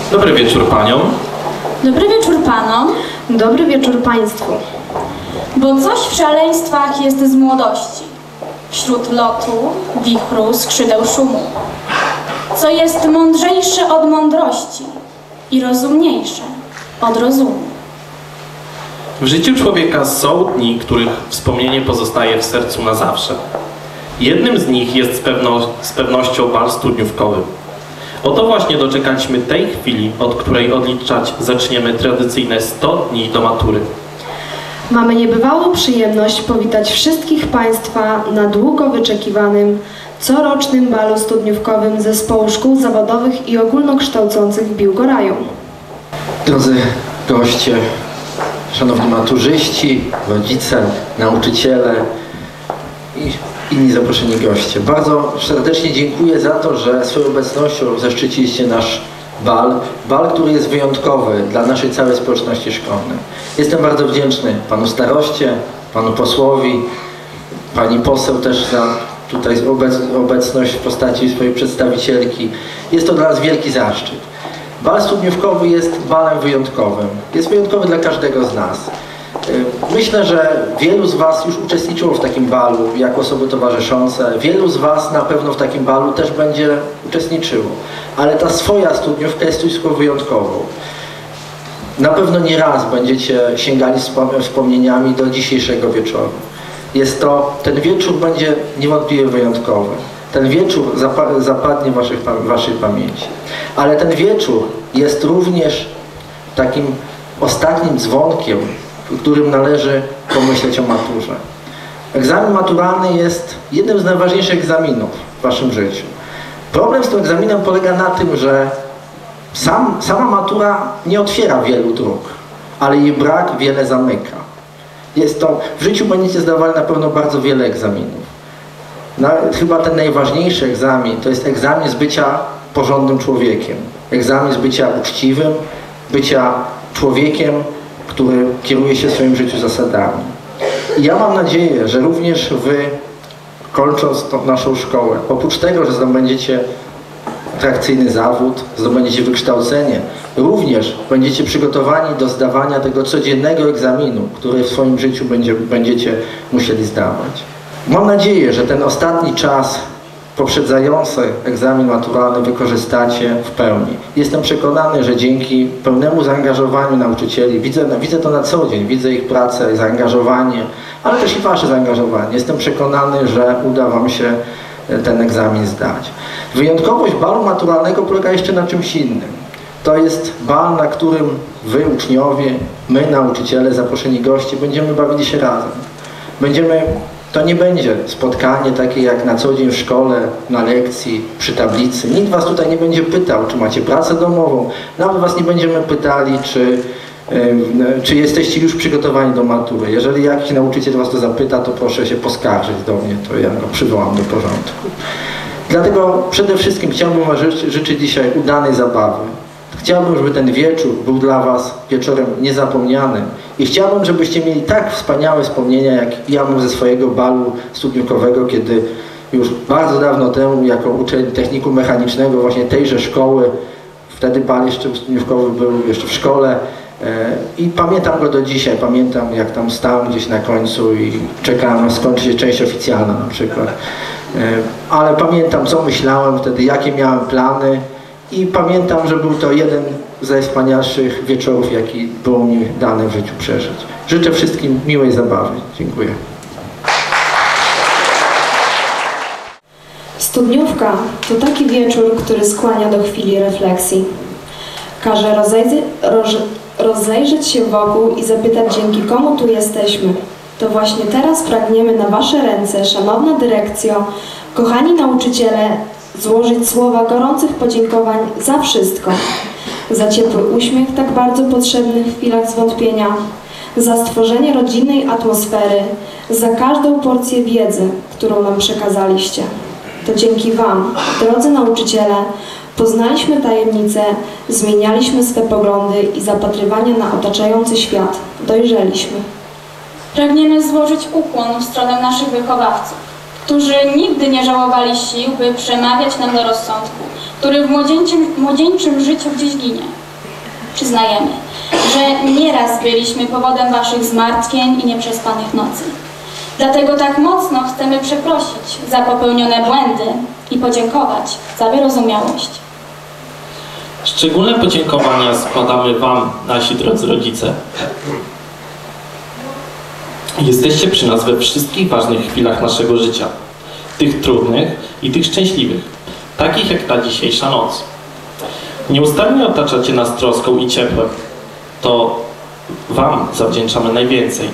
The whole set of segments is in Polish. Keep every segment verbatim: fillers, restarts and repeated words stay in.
Dobry wieczór paniom. Dobry wieczór panom. Dobry wieczór państwu. Bo coś w szaleństwach jest z młodości, wśród lotu, wichru, skrzydeł szumu, co jest mądrzejsze od mądrości i rozumniejsze od rozumu. W życiu człowieka są dni, których wspomnienie pozostaje w sercu na zawsze. Jednym z nich jest z, pewno, z pewnością bal studniówkowy. Oto właśnie doczekaliśmy tej chwili, od której odliczać zaczniemy tradycyjne sto dni do matury. Mamy niebywałą przyjemność powitać wszystkich państwa na długo wyczekiwanym, corocznym balu studniówkowym Zespołu Szkół Zawodowych i Ogólnokształcących w Biłgoraju. Drodzy goście, szanowni maturzyści, rodzice, nauczyciele i inni zaproszeni goście. Bardzo serdecznie dziękuję za to, że swoją obecnością zaszczyciliście nasz bal. Bal, który jest wyjątkowy dla naszej całej społeczności szkolnej. Jestem bardzo wdzięczny panu staroście, panu posłowi, pani poseł też za tutaj obecność w postaci swojej przedstawicielki. Jest to dla nas wielki zaszczyt. Bal studniówkowy jest balem wyjątkowym. Jest wyjątkowy dla każdego z nas. Myślę, że wielu z was już uczestniczyło w takim balu jako osoby towarzyszące. Wielu z was na pewno w takim balu też będzie uczestniczyło. Ale ta swoja studniówka jest coś wyjątkową. Na pewno nie raz będziecie sięgali wspomnieniami do dzisiejszego wieczoru. Jest to, ten wieczór będzie niewątpliwie wyjątkowy. Ten wieczór zapa zapadnie w waszych, waszej pamięci. Ale ten wieczór jest również takim ostatnim dzwonkiem, w którym należy pomyśleć o maturze. Egzamin maturalny jest jednym z najważniejszych egzaminów w waszym życiu. Problem z tym egzaminem polega na tym, że sam, sama matura nie otwiera wielu dróg, ale jej brak wiele zamyka. Jest to, w życiu będziecie zdawali na pewno bardzo wiele egzaminów. No, chyba ten najważniejszy egzamin to jest egzamin z bycia porządnym człowiekiem. Egzamin z bycia uczciwym, bycia człowiekiem, który kieruje się w swoim życiu zasadami. I ja mam nadzieję, że również wy, kończąc tą naszą szkołę, oprócz tego, że zdobędziecie atrakcyjny zawód, zdobędziecie wykształcenie, również będziecie przygotowani do zdawania tego codziennego egzaminu, który w swoim życiu będzie, będziecie musieli zdawać. Mam nadzieję, że ten ostatni czas poprzedzający egzamin maturalny wykorzystacie w pełni. Jestem przekonany, że dzięki pełnemu zaangażowaniu nauczycieli, widzę, widzę to na co dzień, widzę ich pracę, zaangażowanie, ale też i wasze zaangażowanie. Jestem przekonany, że uda wam się ten egzamin zdać. Wyjątkowość balu maturalnego polega jeszcze na czymś innym. To jest bal, na którym wy, uczniowie, my, nauczyciele, zaproszeni goście, będziemy bawili się razem. Będziemy To nie będzie spotkanie takie jak na co dzień w szkole, na lekcji, przy tablicy. Nikt was tutaj nie będzie pytał, czy macie pracę domową. Nawet was nie będziemy pytali, czy, yy, czy jesteście już przygotowani do matury. Jeżeli jakiś nauczyciel was to zapyta, to proszę się poskarżyć do mnie, to ja go przywołam do porządku. Dlatego przede wszystkim chciałbym wam ży życzyć dzisiaj udanej zabawy. Chciałbym, żeby ten wieczór był dla was wieczorem niezapomnianym i chciałbym, żebyście mieli tak wspaniałe wspomnienia, jak ja mam ze swojego balu studniówkowego, kiedy już bardzo dawno temu, jako uczeń technikum mechanicznego właśnie tejże szkoły, wtedy bal jeszcze studniówkowy był jeszcze w szkole i pamiętam go do dzisiaj, pamiętam jak tam stałem gdzieś na końcu i czekałem, aż skończy się część oficjalna na przykład. Ale pamiętam, co myślałem wtedy, jakie miałem plany. I pamiętam, że był to jeden z najwspanialszych wieczorów, jaki było mi dane w życiu przeżyć. Życzę wszystkim miłej zabawy. Dziękuję. Studniówka to taki wieczór, który skłania do chwili refleksji. Każe rozejrzy, roz, rozejrzeć się wokół i zapytać, dzięki komu tu jesteśmy. To właśnie teraz pragniemy na wasze ręce, szanowna dyrekcjo, kochani nauczyciele, złożyć słowa gorących podziękowań za wszystko. Za ciepły uśmiech tak bardzo potrzebny w chwilach zwątpienia, za stworzenie rodzinnej atmosfery, za każdą porcję wiedzy, którą nam przekazaliście. To dzięki wam, drodzy nauczyciele, poznaliśmy tajemnice, zmienialiśmy swe poglądy i zapatrywania na otaczający świat dojrzeliśmy. Pragniemy złożyć ukłon w stronę naszych wychowawców, którzy nigdy nie żałowali sił, by przemawiać nam do rozsądku, który w młodzieńczym, młodzieńczym życiu gdzieś ginie. Przyznajemy, że nieraz byliśmy powodem waszych zmartwień i nieprzespanych nocy. Dlatego tak mocno chcemy przeprosić za popełnione błędy i podziękować za wyrozumiałość. Szczególne podziękowania składamy wam, nasi drodzy rodzice. Jesteście przy nas we wszystkich ważnych chwilach naszego życia. Tych trudnych i tych szczęśliwych. Takich jak ta dzisiejsza noc. Nieustannie otaczacie nas troską i ciepłem. To wam zawdzięczamy najwięcej.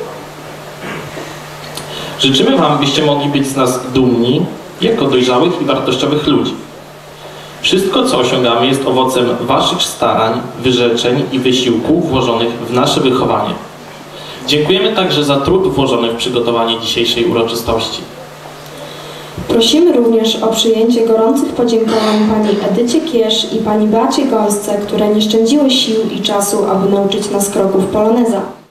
Życzymy wam, byście mogli być z nas dumni jako dojrzałych i wartościowych ludzi. Wszystko, co osiągamy, jest owocem waszych starań, wyrzeczeń i wysiłku włożonych w nasze wychowanie. Dziękujemy także za trud włożony w przygotowanie dzisiejszej uroczystości. Prosimy również o przyjęcie gorących podziękowań pani Edycie Kiesz i pani Beacie Gąsce, które nie szczędziły sił i czasu, aby nauczyć nas kroków poloneza.